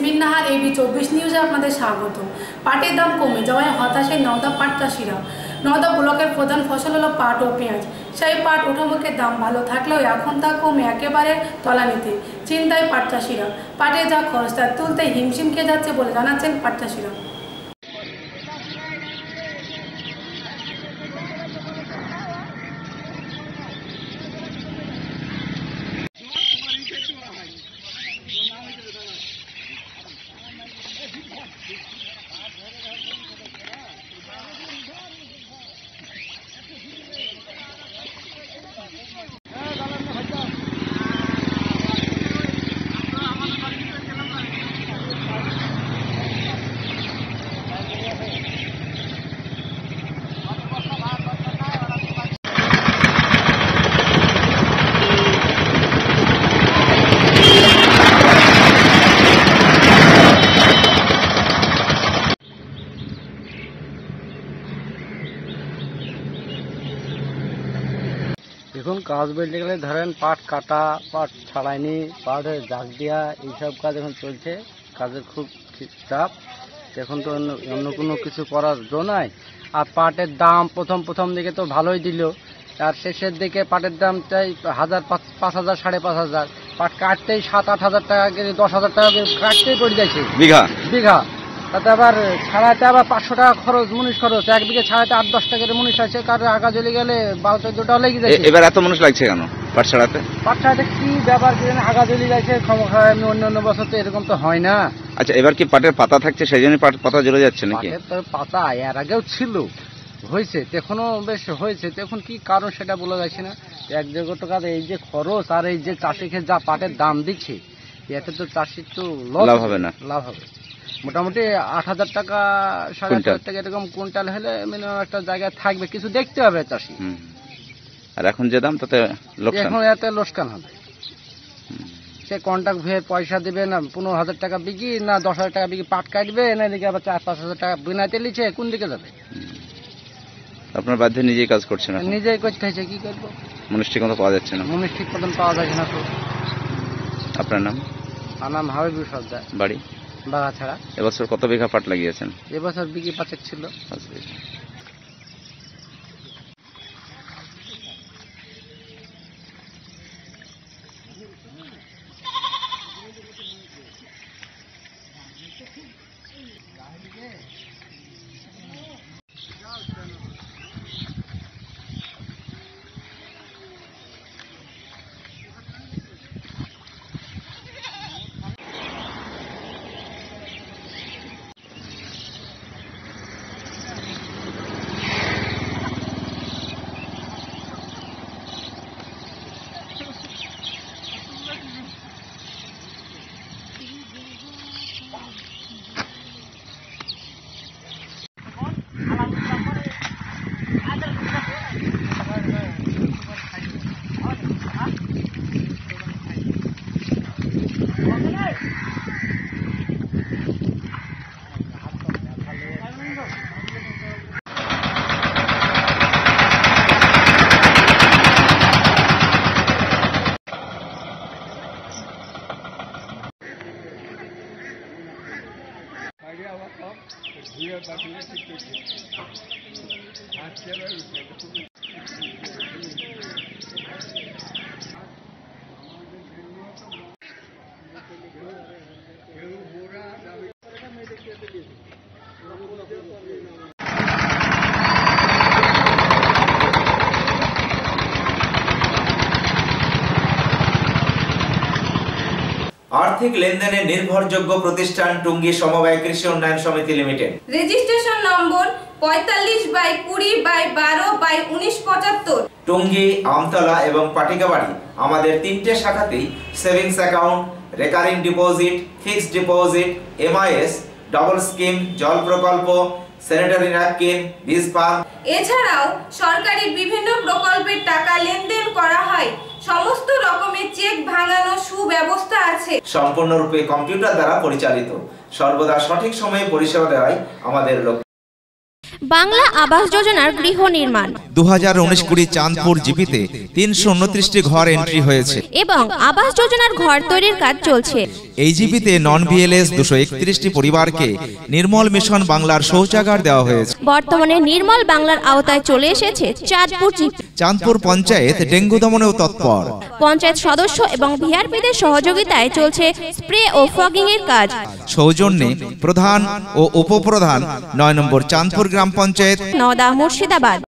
Jasmine Nahar AB24 নিউজে আপনাদের স্বাগত। পাটের দাম কমে যাওয়ায় হতাশায় নওদা পাট চাষিরা। নওদা ব্লকের প্রধান ফসল হলো পাট ও পেঁয়াজ। সেই পাট ওঠামুখের দাম ভালো থাকলেও এখন তা কমে একেবারে তলানিতে। চিন্তায় পাট চাষিরা। পাটে যা খরচ তা তুলতে হিমশিম খেয়ে যাচ্ছে বলে জানাচ্ছেন পাট চাষিরা। এখন কাজ বলতে গেলে ধরেন পাট কাটা, পাট ছাড়াইনি, পাটের জাগ দেওয়া, এইসব কাজ এখন চলছে। কাজের খুব চাপ, এখন তো অন্য কোনো কিছু করার জো নাই। আর পাটের দাম প্রথম দিকে তো ভালোই দিল, আর শেষের দিকে পাটের দাম চাই 1000, 5000, 5500। পাট কাটতেই 7-8 হাজার টাকা করে, 10,000 টাকা করে কাটতেই পড়ে যাচ্ছে বিঘা। তাতে আবার ছাড়াতে আবার 500 টাকা খরচ, মুনিশ খরচ। 1 বিঘে ছাড়াতে 8-10 টাকা করে মুনিশ আছে, কারণ আগা জ্বলে গেলে 12-14 টাকা লেগে যাচ্ছে। এবার এত মানুষ লাগছে কেন পাট ছাড়াতে? কি ব্যাপার, কি আগা জ্বলে যাচ্ছে ক্ষমা। এমনি অন্য বছর তো এরকম তো হয় না। আচ্ছা, এবার কি পাটের পাতা থাকছে সেই জন্য পাতা জ্বলে যাচ্ছে নাকি? পাতা এর আগেও ছিল, হয়েছে, এখনো বেশ হয়েছে। এখন কি কারণ সেটা বলা যাচ্ছে না। 1 দেড় টাকা এই যে খরচ, আর এই যে চাষিকে যা পাটের দাম দিচ্ছে, এতে তো চাষির তো লাভ হবে না। লাভ হবে মোটামুটি 8,000 টাকা, 7,500 টাকা এরকম কুইন্টাল হলে মিনিমাম একটা জায়গায় থাকবে, কিছু দেখতে হবে চাষি। আর এখন যে দাম তাতে এখন এতে লোকসান হবে। সে কন্ট্রাক্ট ভেয়ে পয়সা দিবে না, 15,000 টাকা বিঘি না 10,000 টাকা বিঘি পাট কাটবে, না এদিকে আবার 4-5 হাজার টাকা বিনাতে লিছে, কোন দিকে যাবে? আপনার বাধ্যে নিজেই কাজ করছেন? নিজেই করতে হয়েছে, কি করবো। মুনিশ ঠিক মতো পাওয়া যাচ্ছে না? মুনিশ ঠিক মতন পাওয়া যাচ্ছে না। তো আপনার নাম? আমার নাম হাবিবুর সর্দার, বাড়ি বাগাছাড়া। এবছর কত বিঘা পাট লাগিয়েছেন? এবছর বিঘি 5 ছিল। 5 বিঘা। আর্থিক লেনদেনে নির্ভরযোগ্য প্রতিষ্ঠান টুঙ্গী সমবায় কৃষি উন্নয়ন সমিতি limited. Registration number 45/20/12/1975। Tungi, Amtala এবং পাটিকাবাড়ি আমাদের 3টে শাখাতেই savings account, recurring deposit, fixed deposit, MIS, double scheme, জল প্রকল্প, স্যানিটারি ন্যাপকিন, বীজ পাম্প, এছাড়াও সরকারি বিভিন্ন প্রকল্পের টাকা লেনদেন করা হয়। সমস্ত রকমের চেক ভাঙানো সুব্যবস্থা আছে। সম্পূর্ণরূপে কম্পিউটার দ্বারা পরিচালিত। সর্বদা সঠিক সময়ে পরিষেবা দেওয়াই আমাদের লক্ষ্য। বাংলা আবাস যোজনার গৃহ নির্মাণ 2019-20 চাঁদপুর জিপিতে 329টি ঘর এন্ট্রি হয়েছে এবং আবাস যোজনার ঘর তৈরির কাজ চলছে। এই জিপিতে নন বিএলএস 231টি পরিবারকে নির্মল মিশন বাংলার শৌচাগার দেওয়া হয়েছে। বর্তমানে নির্মল বাংলার আওতায় চলে এসেছে চাঁদপুর জিপি। চাঁদপুর পঞ্চায়েত ডেঙ্গু দমনেও তৎপর। পঞ্চায়েত সদস্য এবং ভিআরপিদের সহযোগিতায় চলছে স্প্রে ও ফগিং এর কাজ। সৌজন্যে প্রধান ও উপপ্রধান 9 নম্বর চাঁদপুর গ্রাম পঞ্চায়েত, নওদা, মুর্শিদাবাদ।